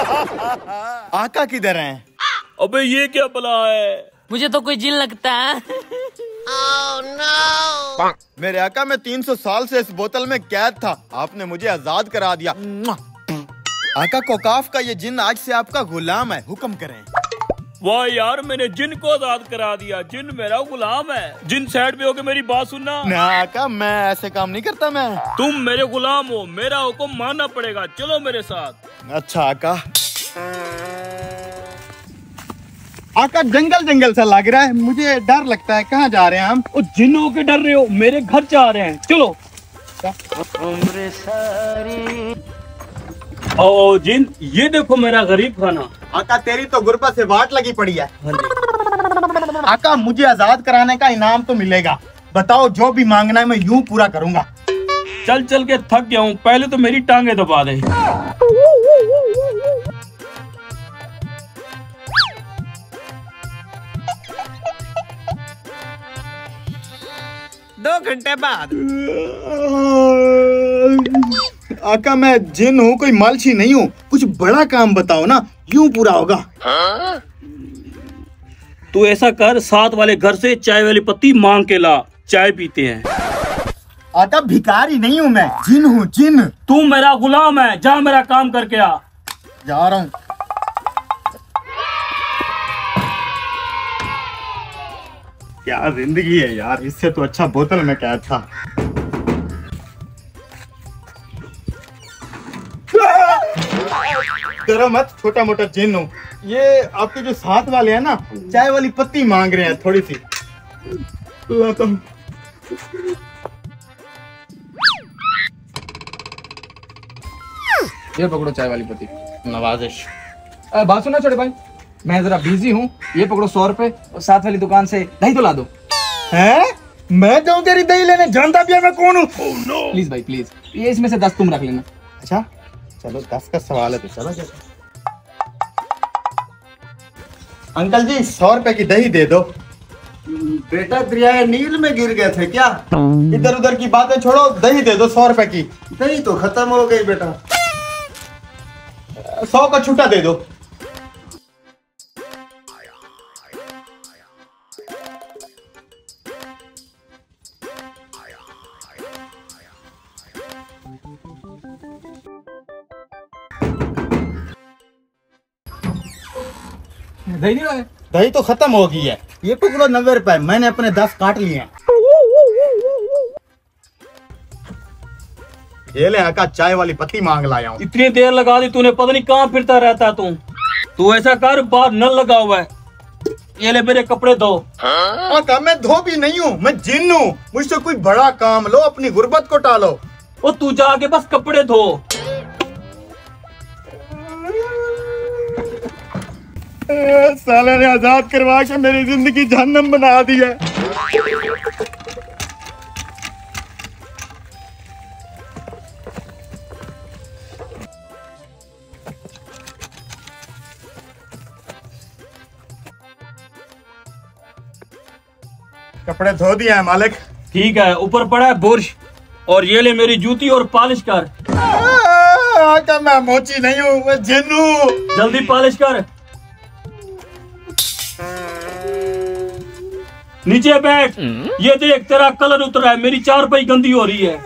आका किधर हैं? अबे ये क्या बला है? मुझे तो कोई जिन लगता है। Oh, no! मेरे आका, मैं 300 साल से इस बोतल में कैद था, आपने मुझे आजाद करा दिया। आका, कोकाफ का ये जिन आज से आपका गुलाम है, हुक्म करें। वाह यार, मैंने जिन को आजाद करा दिया। जिन मेरा गुलाम है। जिन साइड पे होके मेरी बात सुनना। ना आका, मैं ऐसे काम नहीं करता। मैं तुम मेरे गुलाम हो, मेरा हुक्म मानना पड़ेगा। चलो मेरे साथ। अच्छा आका। आका, जंगल जंगल सा लग रहा है, मुझे डर लगता है। कहाँ जा रहे हैं हम? जिन होके डर रहे हो? मेरे घर जा रहे हैं, चलो। ओ जिन, ये देखो मेरा गरीब खाना। आका, तेरी तो गुर्बत से वाट लगी पड़ी है। आका, मुझे आजाद कराने का इनाम तो मिलेगा। बताओ, जो भी मांगना है मैं यूं पूरा करूंगा। चल चल के थक गया हूँ, पहले तो मेरी टांगे दबा दे। 2 घंटे बाद। आका, मैं जिन हूँ, कोई मालची नहीं हूँ। कुछ बड़ा काम बताओ ना, यूं पूरा होगा। तू ऐसा कर, साथ वाले घर से चाय वाली पत्ती मांग के ला, चाय पीते हैं। आका, भिखारी नहीं हूँ मैं, जिन हूँ, जिन। तू मेरा गुलाम है, जा मेरा काम करके आ। जा रहा हूँ। क्या जिंदगी है यार, इससे तो अच्छा बोतल में कैद था। डरो मत, छोटा मोटा जिन हूँ। ये आपके जो साथ वाले हैं ना, चाय वाली पत्ती मांग रहे हैं थोड़ी सी। ये पकड़ो चाय वाली पत्ती। नवाजिश। बात सुना छोटे भाई, मैं जरा बिजी हूँ। ये पकड़ो 100 रुपए, और साथ वाली दुकान से दही तो ला दो। हैं? मैं जाऊँ तेरी दही लेने? जानता भी है मैं कौन हूँ? प्लीज भाई प्लीज, ये इसमें से 10 तुम रख लेना। अच्छा चलो, 10 का सवाल है तो चलो। अंकल जी, 100 रुपए की दही दे दो। बेटा, दरियाए नील में गिर गए थे क्या? इधर उधर की बातें छोड़ो, दही दे दो 100 रुपए की। दही तो खत्म हो गई बेटा। 100 का छुट्टा दे दो। दही नहीं लाए? दही तो खत्म हो गई है। ये पकड़ो 90 रुपए, मैंने अपने 10 काट लिए हैं। ये ले आका, चाय वाली पत्ती मांग लाया हूँ। इतनी देर लगा दी तूने, पता नहीं कहाँ फिरता रहता तू ऐसा कर, बाहर नल लगा हुआ है, ये ले मेरे कपड़े धो। आका, मैं धोबी नहीं हूँ, मैं जिन हूँ। मुझसे कोई बड़ा काम लो, अपनी गुर्बत को टालो। वो तू जाके बस कपड़े धो। साले ने आजाद करवा के मेरी जिंदगी जहन्नम बना दी है। कपड़े धो दिए हैं मालिक। ठीक है, ऊपर पड़ा है बुर्श, और ये ले मेरी जूती और पॉलिश कर। आका, मैं मोची नहीं हूँ, मैं जिन हूँ। जल्दी पॉलिश कर। नीचे बैठ। ये देख, तेरा कलर उतर रहा है, मेरी चारपाई गंदी हो रही है।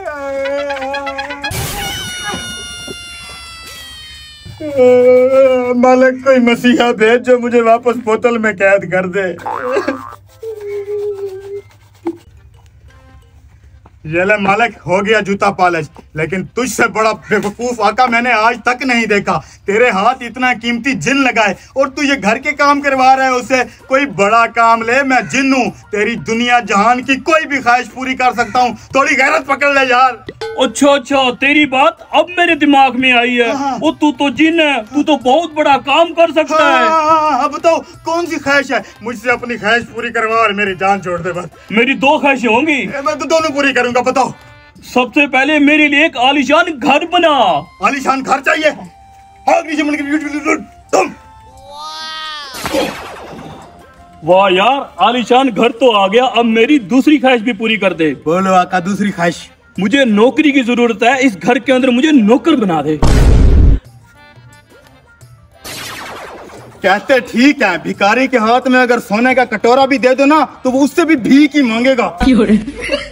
मालिक, कोई मसीहा भेज जो मुझे वापस बोतल में कैद कर दे। ये ले मालिक, हो गया जूता पॉलिश। लेकिन तुझसे बड़ा बेवकूफ आका मैंने आज तक नहीं देखा। तेरे हाथ इतना कीमती जिन लगाए और तू ये घर के काम करवा रहा है उसे। कोई बड़ा काम ले, मैं जिन हूँ। तेरी दुनिया जहान की कोई भी ख्वाहिश पूरी कर सकता हूँ। थोड़ी गैरत पकड़ ले यार। अच्छा, तेरी बात अब मेरे दिमाग में आई है। वो तू तो जिन है, तू तो बहुत बड़ा काम कर सकता है। अब बताओ कौन सी ख्वाहिश है? मुझसे अपनी ख्वाहिश पूरी करवा और मेरी जान छोड़ दे बस। मेरी 2 ख्वाहिशें होंगी। मैं तो दोनों पूरी करूंगा, बताओ। सबसे पहले मेरे लिए एक आलीशान घर बना। आलीशान घर चाहिए? वाह यार, आलीशान घर तो आ गया। अब मेरी दूसरी ख्वाहिश भी पूरी कर दे। बोलो आका, दूसरी ख्वाहिश। मुझे नौकरी की जरूरत है, इस घर के अंदर मुझे नौकर बना दे। कहते ठीक है, भिखारी के हाथ में अगर सोने का कटोरा भी दे दो ना तो वो उससे भी भीख ही मांगेगा।